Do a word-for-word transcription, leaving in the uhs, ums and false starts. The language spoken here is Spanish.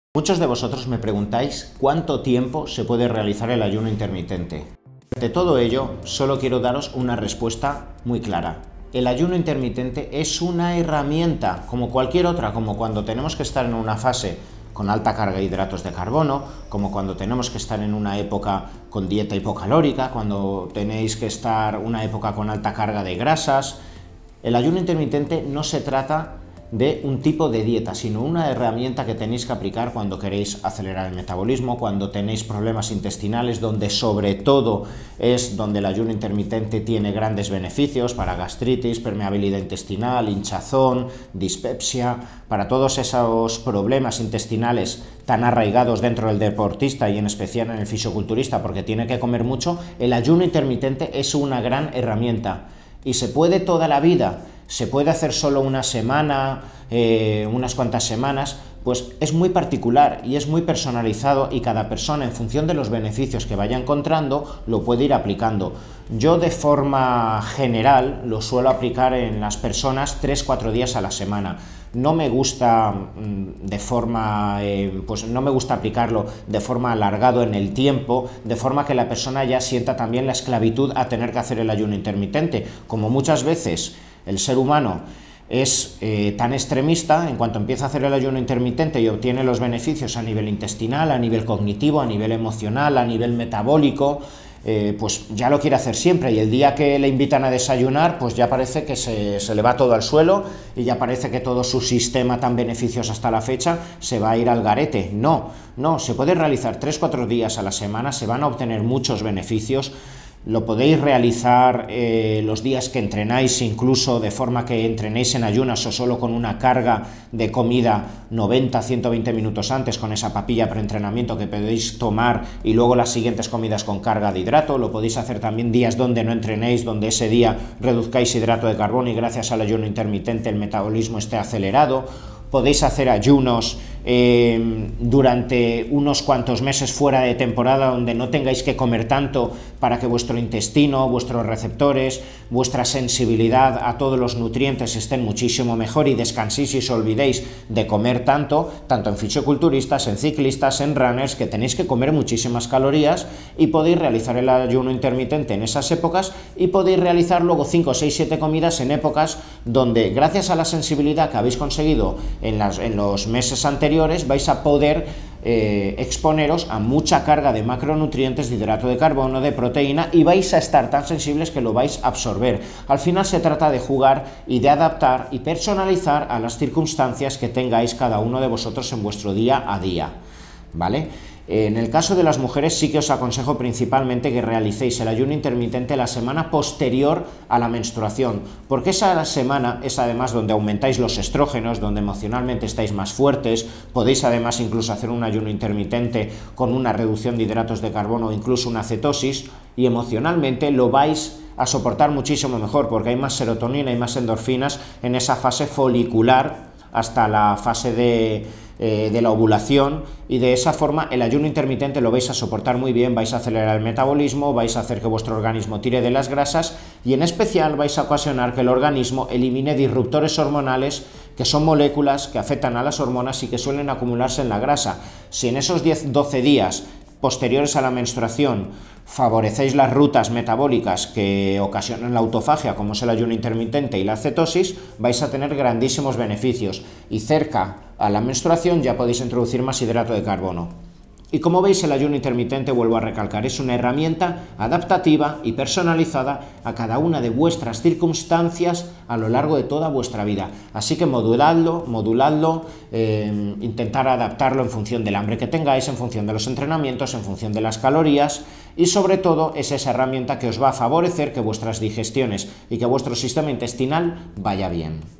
Muchos de vosotros me preguntáis cuánto tiempo se puede realizar el ayuno intermitente. De todo ello, solo quiero daros una respuesta muy clara. El ayuno intermitente es una herramienta, como cualquier otra, como cuando tenemos que estar en una fase con alta carga de hidratos de carbono, como cuando tenemos que estar en una época con dieta hipocalórica, cuando tenéis que estar una época con alta carga de grasas. El ayuno intermitente no se trata de un tipo de dieta, sino una herramienta que tenéis que aplicar cuando queréis acelerar el metabolismo, cuando tenéis problemas intestinales, donde sobre todo es donde el ayuno intermitente tiene grandes beneficios para gastritis, permeabilidad intestinal, hinchazón, dispepsia, para todos esos problemas intestinales tan arraigados dentro del deportista y en especial en el fisioculturista, porque tiene que comer mucho. El ayuno intermitente es una gran herramienta y se puede toda la vida. Se puede hacer solo una semana, eh, unas cuantas semanas, pues es muy particular y es muy personalizado y cada persona, en función de los beneficios que vaya encontrando, lo puede ir aplicando. Yo de forma general lo suelo aplicar en las personas tres cuatro días a la semana. No me gusta de forma, eh, pues no me gusta aplicarlo de forma alargado en el tiempo, de forma que la persona ya sienta también la esclavitud a tener que hacer el ayuno intermitente, como muchas veces el ser humano es eh, tan extremista. En cuanto empieza a hacer el ayuno intermitente y obtiene los beneficios a nivel intestinal, a nivel cognitivo, a nivel emocional, a nivel metabólico, eh, pues ya lo quiere hacer siempre, y el día que le invitan a desayunar, pues ya parece que se, se le va todo al suelo y ya parece que todo su sistema tan beneficioso hasta la fecha se va a ir al garete. No, no, se puede realizar tres cuatro días a la semana, se van a obtener muchos beneficios. Lo podéis realizar eh, los días que entrenáis, incluso de forma que entrenéis en ayunas o solo con una carga de comida noventa a ciento veinte minutos antes, con esa papilla preentrenamiento que podéis tomar, y luego las siguientes comidas con carga de hidrato. Lo podéis hacer también días donde no entrenéis, donde ese día reduzcáis hidrato de carbono y gracias al ayuno intermitente el metabolismo esté acelerado. Podéis hacer ayunos eh, durante unos cuantos meses fuera de temporada, donde no tengáis que comer tanto, para que vuestro intestino, vuestros receptores, vuestra sensibilidad a todos los nutrientes estén muchísimo mejor y descanséis y os olvidéis de comer tanto, tanto en fisioculturistas, en ciclistas, en runners, que tenéis que comer muchísimas calorías, y podéis realizar el ayuno intermitente en esas épocas y podéis realizar luego cinco, seis, siete comidas en épocas donde, gracias a la sensibilidad que habéis conseguido En, las, en los meses anteriores, vais a poder eh, exponeros a mucha carga de macronutrientes, de hidrato de carbono, de proteína, y vais a estar tan sensibles que lo vais a absorber. Al final se trata de jugar y de adaptar y personalizar a las circunstancias que tengáis cada uno de vosotros en vuestro día a día, ¿vale? En el caso de las mujeres sí que os aconsejo principalmente que realicéis el ayuno intermitente la semana posterior a la menstruación, porque esa semana es además donde aumentáis los estrógenos, donde emocionalmente estáis más fuertes. Podéis además incluso hacer un ayuno intermitente con una reducción de hidratos de carbono o incluso una cetosis, y emocionalmente lo vais a soportar muchísimo mejor, porque hay más serotonina y más endorfinas en esa fase folicular hasta la fase de Eh, de la ovulación, y de esa forma el ayuno intermitente lo vais a soportar muy bien. Vais a acelerar el metabolismo, vais a hacer que vuestro organismo tire de las grasas, y en especial vais a ocasionar que el organismo elimine disruptores hormonales, que son moléculas que afectan a las hormonas y que suelen acumularse en la grasa. Si en esos diez doce días posteriores a la menstruación favorecéis las rutas metabólicas que ocasionan la autofagia, como es el ayuno intermitente y la cetosis, vais a tener grandísimos beneficios, y cerca a la menstruación ya podéis introducir más hidrato de carbono. Y como veis, el ayuno intermitente, vuelvo a recalcar, es una herramienta adaptativa y personalizada a cada una de vuestras circunstancias a lo largo de toda vuestra vida. Así que moduladlo, moduladlo, eh, intentar adaptarlo en función del hambre que tengáis, en función de los entrenamientos, en función de las calorías, y sobre todo es esa herramienta que os va a favorecer que vuestras digestiones y que vuestro sistema intestinal vaya bien.